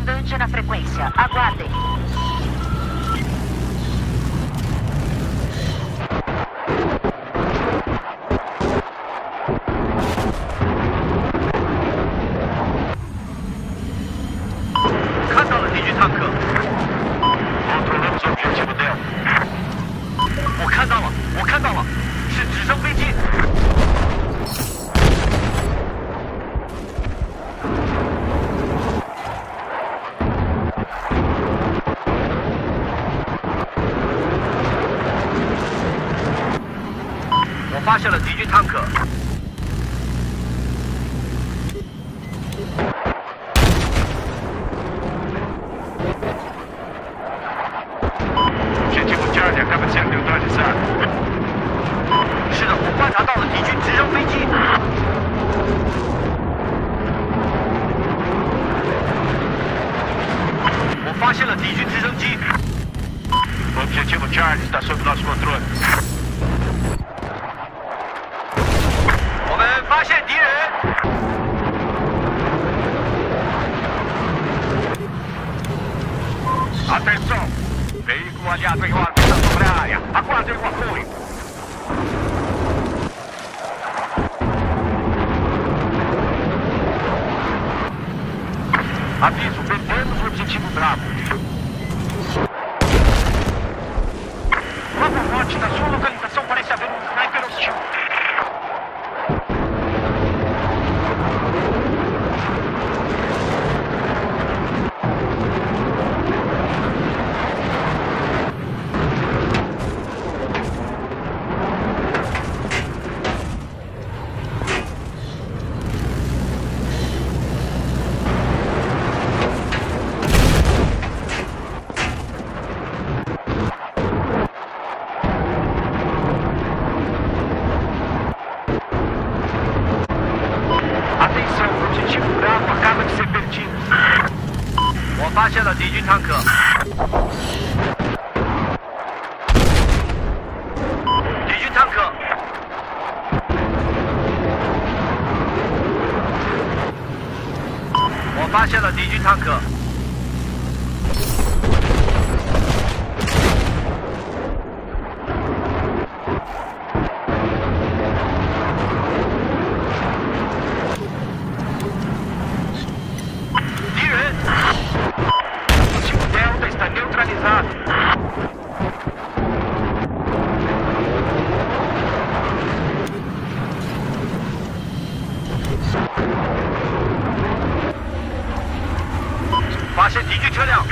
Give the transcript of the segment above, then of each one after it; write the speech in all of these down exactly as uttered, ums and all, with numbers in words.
comandante na frequência. Aguardem. 发现了敌军坦克。是的，我观察到了敌军直升飞机。我发现了敌军直升机。 O objetivo Charlie está sob nosso controle. 我们发现敌人。 Atenção! Veículo aliado em órbita sobre a área. Aguardem o apoio. Aviso, perdemos o objetivo Bravo. Logo norte da sua localização parece haver um sniper hostil. Atenção, o objetivo Bravo acaba de ser perdido. 我发现了敌军坦克。敌军坦克。我发现了敌军坦克。敌人。 Delta está neutralizado. Delta 发现敌军车辆。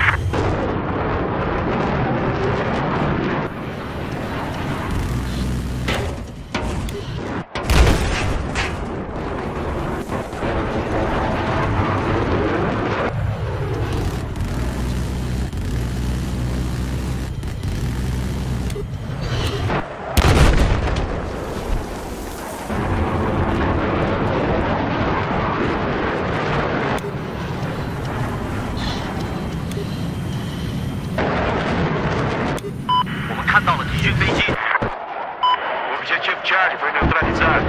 看到了敌军飞机。 O objetivo Charlie foi neutralizado.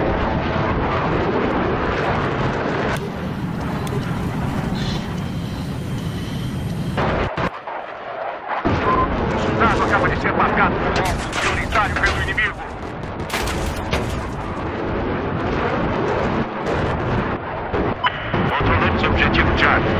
O soldado acaba de ser marcado por um alvo prioritário pelo inimigo. Controlamos o objetivo Charlie.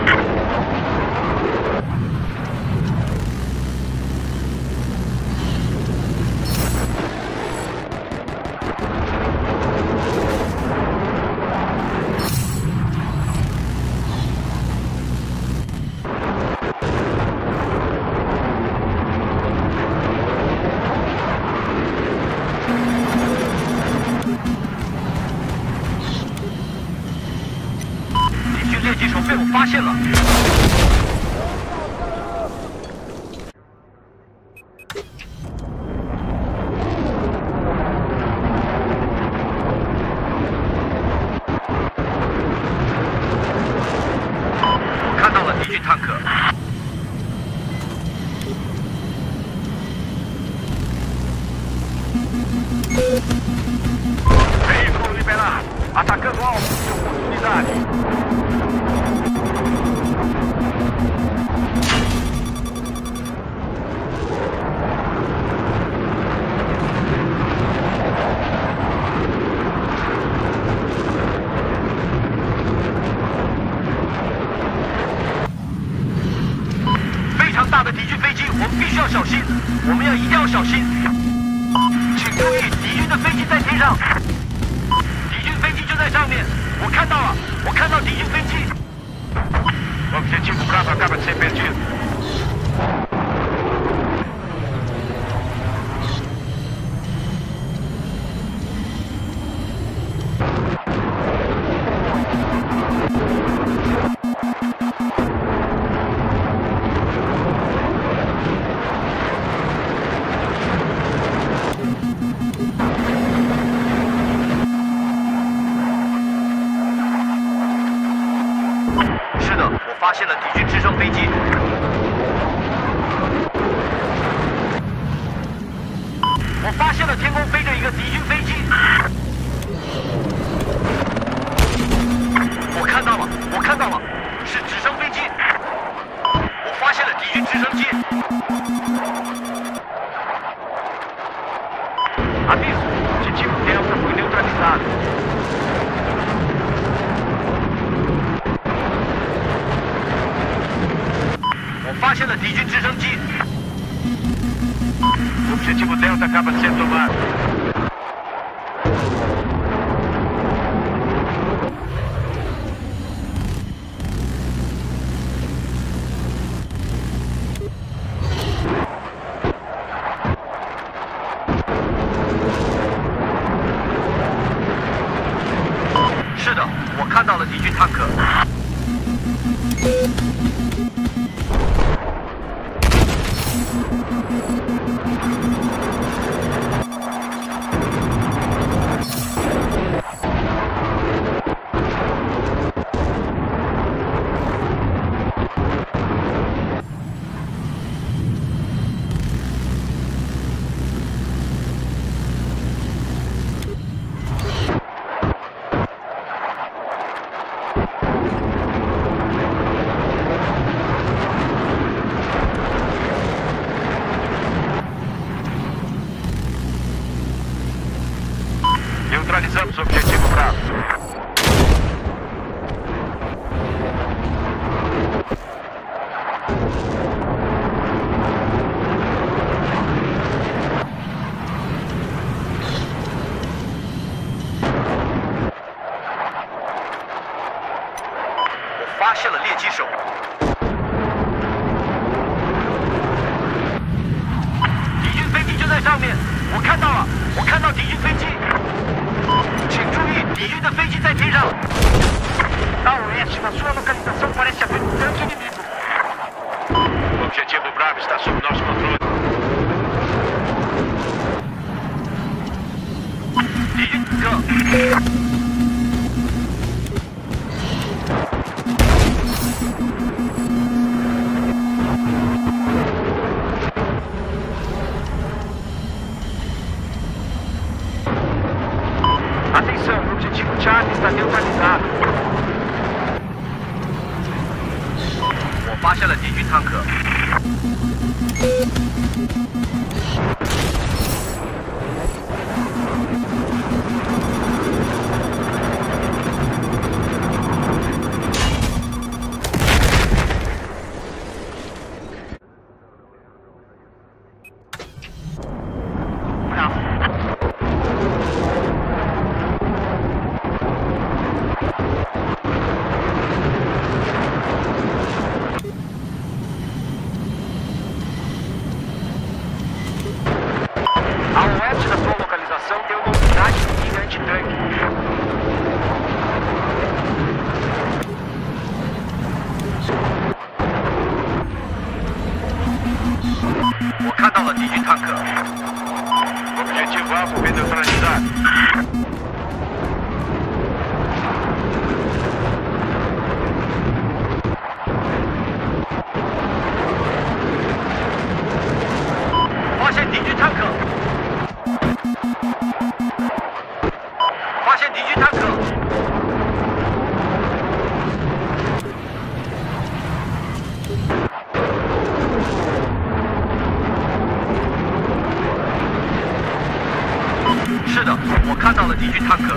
敌军猎击手被我发现了。我看到了敌军坦克。 Veículo liberado. Atacando alvo de oportunidade. 的敌军飞机，我们必须要小心，我们要一定要小心。请注意，敌军的飞机在天上，敌军飞机就在上面，我看到了，我看到敌军飞机。 Objetivo Bravo acaba de ser perdido. 发现了敌军直升飞机，我发现了天空飞着一个敌军飞机，我看到了，我看到了，是直升飞机，我发现了敌军直升机。 Aviso, objetivo Delta foi neutralizado. Eu 发现了敌军直升机。 O objetivo Delta acaba de ser tomado. “是的，我看到了敌军坦克。” Neutralizamos o objetivo Bravo. Eu 发现了猎击手。敌军飞机就在上面，我看到了，我看到敌军飞机。 请注意，敌军的飞机在天上。 A oeste, na sua localização, parece haver um tanque inimigo. O objetivo Bravo está sob nosso controle. 敌军哥。 Atenção, o objetivo Charlie está neutralizado. 我发现了敌军坦克。 A oeste da sua localização tem uma unidade inimiga antitanque. Eu 看到了敌军坦克。 Objetivo Alfa foi neutralizado. “是的，我看到了敌军坦克。” ，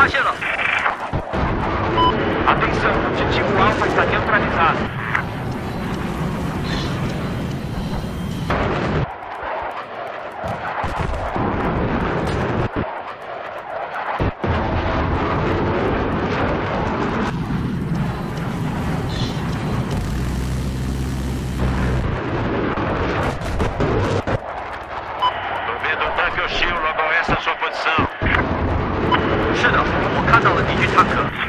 发现了。 Atenção, objetivo Alfa está neutralizado. Tô vendo um tanque hostil logo a essa sua posição.是的，我看到了敌军坦克。